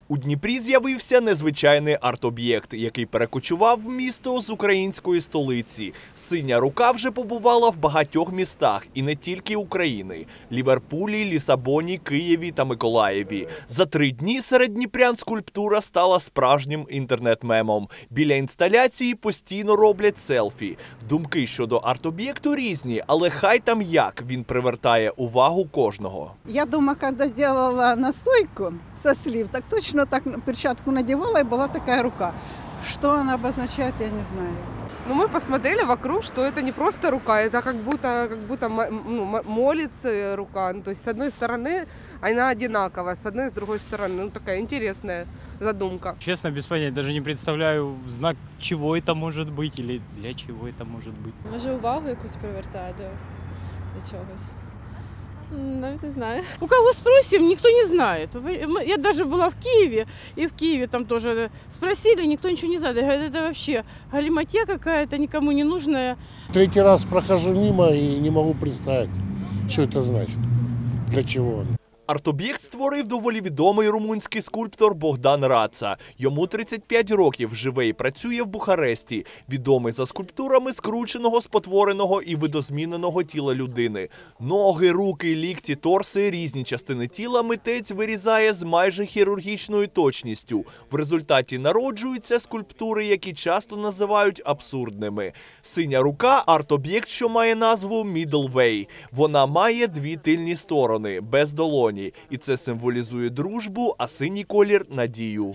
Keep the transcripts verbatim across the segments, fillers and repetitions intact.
У Дніпрі з'явився незвичайний арт-об'єкт, який перекочував в місто з української столиці. «Синя рука» вже побувала в багатьох містах, і не тільки України – Ліверпулі, Лісабоні, Києві та Миколаєві. За три дні серед дніпрян скульптура стала справжнім інтернет-мемом. Біля інсталяції постійно роблять селфі. Думки щодо арт-об'єкту різні, але хай там як, він привертає увагу кожного. Я дома, коли робила настойку со слив, так точно так перчатку надевала, и была такая рука. Что она обозначает, я не знаю. Ну, мы посмотрели вокруг, что это не просто рука, это как будто, как будто ну, молится рука. Ну, то есть с одной стороны она одинаковая, с одной и с другой стороны. Ну, такая интересная задумка. Честно, без понятия, даже не представляю, в знак чего это может быть или для чего это может быть. Може, увагу якусь привертає до, до чогось. Навіть не знаю. У кого спросим, никто не знает. Я даже была в Киеве, и в Киеве там тоже спросили, никто ничего не знает. Говорят, это вообще галиматья какая-то, никому не нужная. Третий раз прохожу мимо и не могу представить, что это значит, для чего он. Арт-об'єкт створив доволі відомий румунський скульптор Богдан Раца. Йому тридцять п'ять років, живе і працює в Бухаресті. Відомий за скульптурами скрученого, спотвореного і видозміненого тіла людини. Ноги, руки, лікті, торси, різні частини тіла митець вирізає з майже хірургічною точністю. В результаті народжуються скульптури, які часто називають абсурдними. «Синя рука» – арт-об'єкт, що має назву «Middle Way». Вона має дві тильні сторони, без долоні. І це символізує дружбу, а синій колір – надію.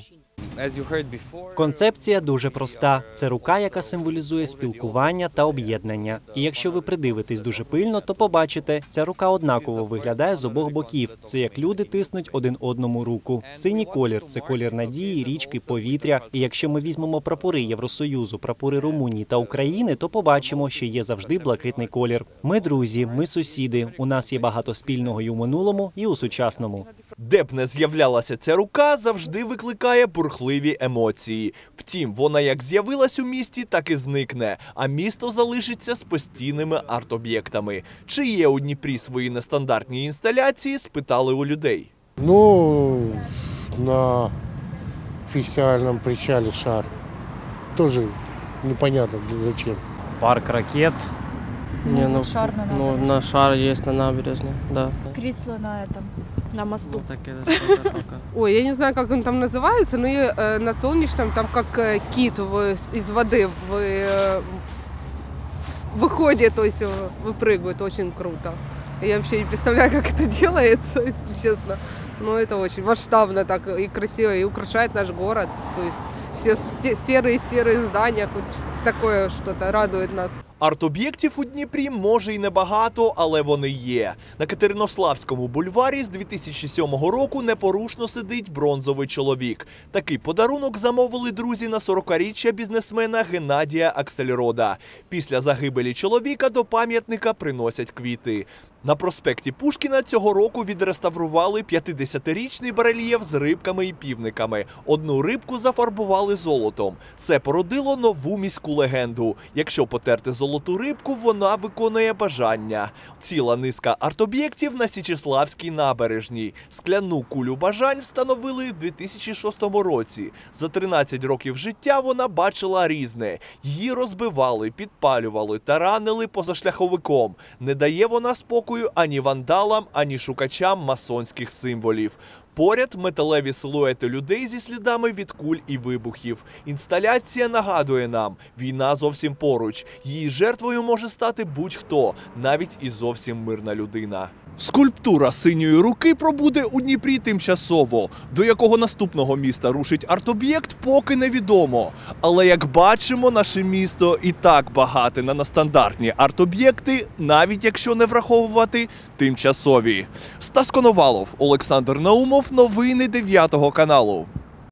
Концепція дуже проста. Це рука, яка символізує спілкування та об'єднання. І якщо ви придивитесь дуже пильно, то побачите, ця рука однаково виглядає з обох боків. Це як люди тиснуть один одному руку. Синій колір – це колір надії, річки, повітря. І якщо ми візьмемо прапори Євросоюзу, прапори Румунії та України, то побачимо, що є завжди блакитний колір. Ми друзі, ми сусіди. У нас є багато спільного і у минулому, і у сучасному. Де б не з'являлася ця рука, завжди викликає бурхливі емоції. Втім, вона як з'явилась у місті, так і зникне, а місто залишиться з постійними арт-об'єктами. Чи є у Дніпрі свої нестандартні інсталяції, спитали у людей. Ну, на фестивальном причале шар. Тоже непонятно зачем. Парк ракет. Не, ну, шар на ну, на шар есть на набережной, да. Кресло на этом, на мосту. Ну, так это что-то только. Ой, я не знаю, как он там называется, но и, э, на солнечном там как э, кит в, из воды в, э, выходит, то есть э, выпрыгивает, очень круто. Я вообще не представляю, как это делается, если честно. Но это очень масштабно так и красиво, и украшает наш город. То есть все серые-серые здания, хоть такое что-то радует нас. Арт-об'єктів у Дніпрі може й небагато, але вони є. На Катеринославському бульварі з дві тисячі сьомого року непорушно сидить бронзовий чоловік. Такий подарунок замовили друзі на сорокаріччя бізнесмена Геннадія Аксельрода. Після загибелі чоловіка до пам'ятника приносять квіти. На проспекті Пушкіна цього року відреставрували п'ятдесятирічний барельєф з рибками і півниками. Одну рибку зафарбували золотом. Це породило нову міську легенду. Якщо потерти золоту рибку, вона виконує бажання. Ціла низка арт-об'єктів на Січеславській набережній. Скляну кулю бажань встановили в дві тисячі шостому році. За тринадцять років життя вона бачила різне. Її розбивали, підпалювали, таранили позашляховиком. Не дає вона спокою ані вандалам, ані шукачам масонських символів. Поряд металеві силуети людей зі слідами від куль і вибухів. Інсталяція нагадує нам – війна зовсім поруч. Її жертвою може стати будь-хто, навіть і зовсім мирна людина. Скульптура синьої руки пробуде у Дніпрі тимчасово. До якого наступного міста рушить арт-об'єкт, поки невідомо. Але, як бачимо, наше місто і так багате на нестандартні арт-об'єкти, навіть якщо не враховувати тимчасові. Стас Коновалов, Олександр Наумов, новини дев'ятого каналу.